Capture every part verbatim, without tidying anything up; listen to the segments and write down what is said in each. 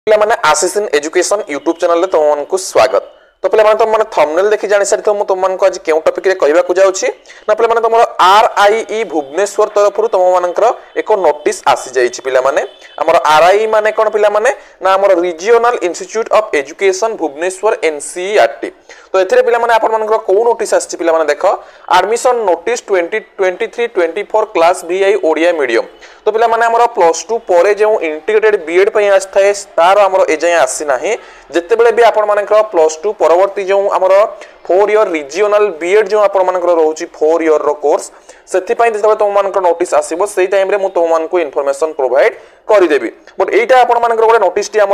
पिलामाने आसिसिन education YouTube channel तुमको स्वागत। तो पिलामाने तुम माने थंबनेल देखि जानि सारि तो तुमको आज केउ टॉपिक रे कहबा को जाउछि ना पिलामाने तुमरो आरआईई भुवनेश्वर तरफरु तुम मानकर एक नोटिस आसी जाइछि। पिलामाने हमर आरआईई माने कोन पिलामाने ना हमर regional institute of education Bhubaneswar NCERT. तो एथिरे पिलामाने आपन मानकर को नोटिस आछि पिलामाने देखो admission notice twenty twenty three twenty four class VI Odia medium. तो पिलामाने हमर प्लस टू परे जे इंटीग्रेटेड बीएड पय आस्थाय तार हमर एजाय आसी नाही। जत्ते बेले भी आपन मानकर प्लस टू परवर्ती जो हमर फोर ईयर रीजनल बीएड जो आपन मानकर रहउची फोर ईयर रो कोर्स सेति पय जतबे तुम मानकर नोटिस आसीबो सेही टाइम रे मु तुम मानको इन्फॉर्मेशन प्रोवाइड करि देबी। बट एटा आपन मानकर गोटे नोटिस टी हमर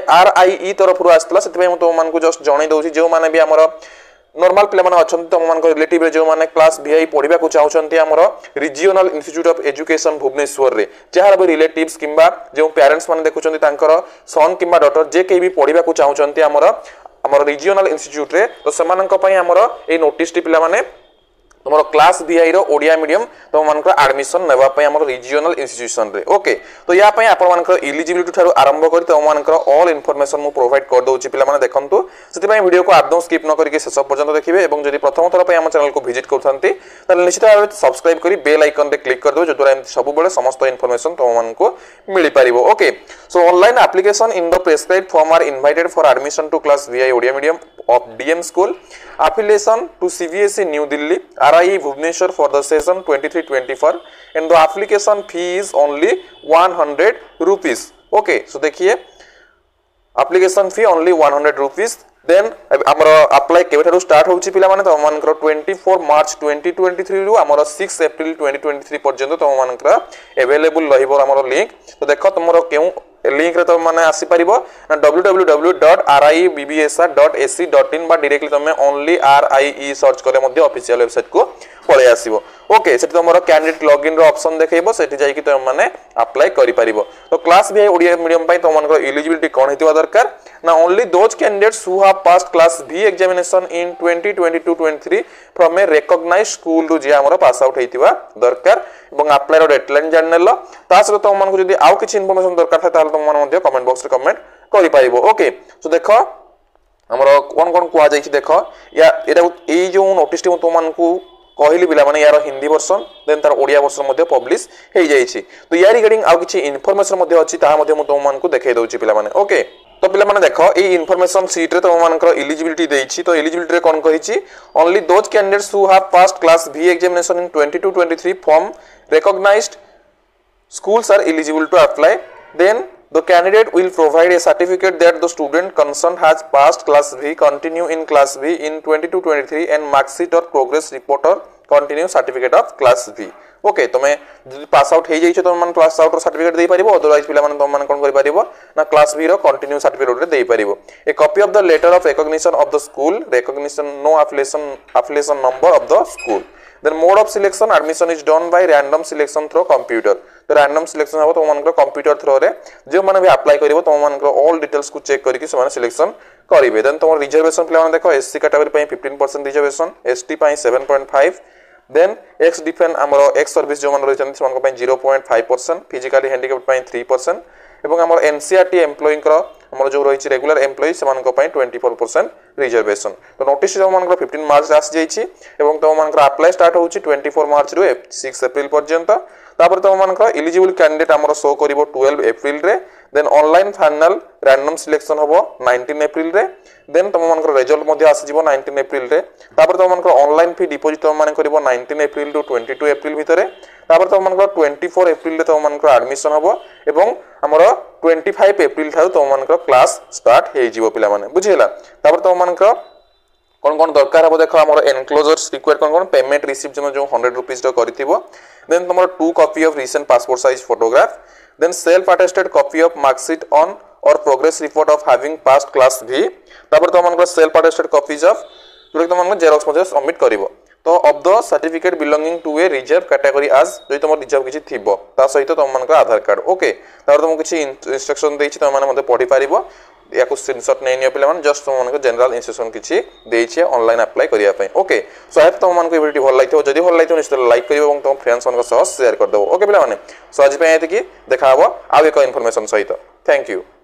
आरआईई तरफ रु आस्तला सेति पय मु तुम मानको जस्ट जणाई दउची जो माने भी हमर नॉर्मल प्ले माने अछन तुम मानको रिलेटिव रे जो माने क्लास वीआई पढिबा को चाहउछन्ती हमर regional institute of education Bhubaneswar रे जहार भी रिलेटिव्स किंबा जो पेरेंट्स माने देखुछन्ती तांकर सन किंबा डॉटर जे के भी पढिबा को चाहउछन्ती हमर हमर रीजनल इंस्टीट्यूट रे तो समानक पय हमर ए नोटिस टी पिला माने तुमरो क्लास वीआई रो ओडिया मीडियम तुम मानकर एडमिशन नेबा पय हमर रीजनल इंस्टीट्यूशन रे। ओके तो या पय आपन मानकर एलिजिबिलिटी थारो आरंभ करी तुम मानकर ऑल इन्फॉर्मेशन मु प्रोवाइड कर दोछि पिला माने देखंतु सेति पय वीडियो को आदौ स्किप न करी के शेष पर्यंत देखिबे एवं जदि प्रथम थर पय हम चैनल को विजिट करथंती त निश्चित भाबे सब्सक्राइब करी बेल आइकन रे क्लिक कर दो जो द्वारा सब बेले समस्त इन्फॉर्मेशन तुम मानको मिली परिबो। Okay so online application in the prescribed form are invited for admission to class VI Odia medium of D M school affiliation to C B S E New Delhi R I E Bhubaneswar for the session twenty-three twenty-four and the application fee is only one hundred rupees. Okay so देखिए application fee only one hundred rupees. then हमरो apply केबे थारु start होउची पिला माने त मानकर twenty-four March twenty twenty-three रु हमरो six April twenty twenty-three पर्यंत त मानकर अवेलेबल रहिबो हमरो लिंक। तो देखो तुमरो केउ लिंक रे तो माने आसी परिबो ना W W W dot R I B B S R dot A C dot in बा डायरेक्टली तमे ओनली आरआईई सर्च करे मध्ये ऑफिशियल वेबसाइट को पळे आसीबो। ओके सेठी तमरो कैंडिडेट लॉगिन रो ऑप्शन देखैबो सेठी जाई कि तुम माने अप्लाई करि परिबो। तो क्लास वीआई ओडिया मीडियम पय तुम मानकर एलिजिबिलिटी कोन हेतिबा दरकार ना only those candidates who have passed class V examination in twenty twenty-two twenty-three from a recognized school रु जे हमरो पास आउट हेतिबा दरकार एवं अप्लाई रो डेडलाइन जाननेलो ता सर तुम मानको जदी आउ किछि इन्फॉर्मेशन दरकार था ताले तुम मान मध्ये कमेंट बॉक्स रे कमेंट करि पाइबो। ओके सो देखो हमरो कोन कोन कुआ जाई छि देखो या एटा ए जो नोटिस टी तुम मानको कहली पिला माने यार हिंदी वर्जन देन तार ओडिया वर्जन मध्ये पब्लिश हे जाई छि। तो या रिगार्डिंग आउ किछि इन्फॉर्मेशन मध्ये अछि ता मध्ये मु तुम मानको देखाइ दउछि पिला माने। ओके तो पिला माने देखो ए इन्फॉर्मेशन शीट रे तुम मानकर एलिजिबिलिटी देइ छि। तो एलिजिबिलिटी रे कोन कहि छि only those candidates who have passed class V examination in twenty-two twenty-three फ्रॉम recognized schools are eligible to apply. Then the candidate will provide a certificate that the student concerned has passed class V, continue in class V in twenty-two twenty-three and mark sheet or progress report or continue certificate of class V. Okay तमे जदि pass out हे जाई छ त मन pass out रो certificate देई परिबो otherwise पिला मन तम मन कोन करि परिबो ना क्लास बी रो कंटिन्यू सर्टिफिकेट रे देई परिबो। A copy of the letter of recognition of the school recognition no affiliation affiliation number of the school. then mode of selection admission is done by random selection through computer। तो random selection हो तो मन को computer through रे जो माने भी apply करिवो तो मन को ऑल डिटेल्स को चेक करिकि से माने सिलेक्शन करिवे। देन तुम रिजर्वेशन प्ले माने देखो एससी कैटेगरी पय fifteen percent रिजर्वेशन एसटी पय seven point five then ex defence हमरो एक्स सर्विस जो मन रहिछन से मन को पय zero point five percent physically handicapped पय three percent एवं हमर एनसीईआरटी एम्प्लॉई को हमर जो रहिछि रेगुलर एम्प्लॉई से मन को पय twenty-four percent रिजर्वेशन। तो नोटिस जो मन को fifteen मार्च आस जाई छि एवं तो मन को अप्लाई स्टार्ट होछि twenty-four मार्च रु six एप्रिल पर्यंत। तापर तो मन को एलिजिबल कैंडिडेट हमर शो करिवो twelve एप्रिल रे। Then online final random selection होबो nineteen एप्रिल रे। देन तुम मन को रिजल्ट मध्ये आसी जिवो nineteen एप्रिल रे। तापर तो मन को ऑनलाइन फी डिपॉजिट तुम मन करिवो nineteen April to twenty-two April भितरे। तापर तो मन को twenty-four एप्रिल रे तुम मन को एडमिशन होबो एवं हमर twenty-five एप्रिल थाउ तुम मन को क्लास स्टार्ट हे जिवो पिला माने बुझिला। तापर तुम मन को कोन कोन दरकार हबो देखो हमर एनक्लोजर्स रिक्वायर कोन कोन पेमेंट रिसीव जम जो one hundred rupees रो करिथिबो। देन तुमर two copy of recent passport size photograph. Then self attested copy of marksheet and or progress report of having passed class V। तापर तुम मन को सेल्फ अटेस्टेड कॉपीज ऑफ जो तुम मन को जेरॉक्स मध्ये सबमिट करिवो। तो of the certificate belonging to a reserve category आज जो तुम रिजर्व किछि थिबो ता सहित तुम मन को आधार कार्ड। ओके तापर तुम किछि इंस्ट्रक्शन देछि तुम माने मध्ये पढि पारिबो या को स्क्रीनशॉट नै नियो पिला माने जस्ट तुम मन को जनरल इंस्ट्रक्शन किछि देछि ऑनलाइन अप्लाई करिया पय। ओके सो आई तुम मन को वीडियो भल लागितो जदि भल लागितो निश्चित लाइक करियो एवं तुम फ्रेंड्स मन को सह शेयर कर दो। ओके पिला माने सो आज पय एति कि देखा हबो आ एक इन्फॉर्मेशन सहित। Thank you.